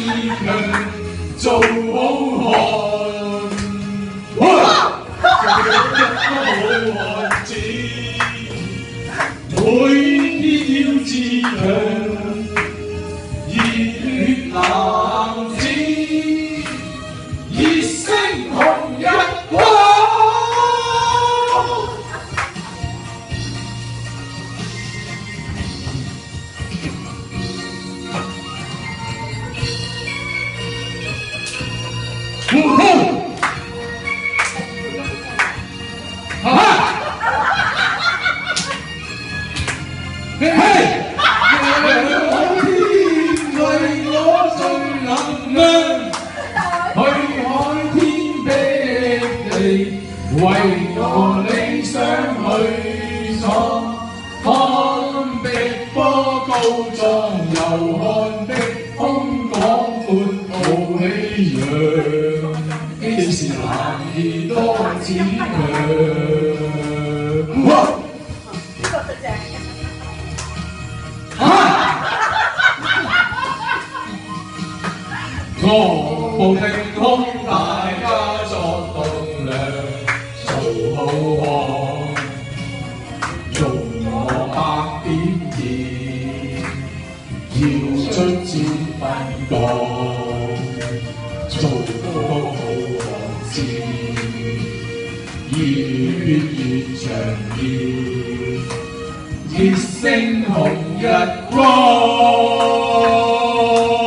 強，做好漢。好啦，做一個好漢子，每天要自強，熱血男子，熱星紅日光。嘿，讓我天為我最能量，去海天霹靂，為我理想去闖，看碧波高壯，遊看碧空廣闊浩氣揚，幾時男兒當自強。我步聽空，大家作棟梁，做好漢，用我百點熱，要出戰奮鬥，做個好漢子，熱血越長熱，熱星紅日光。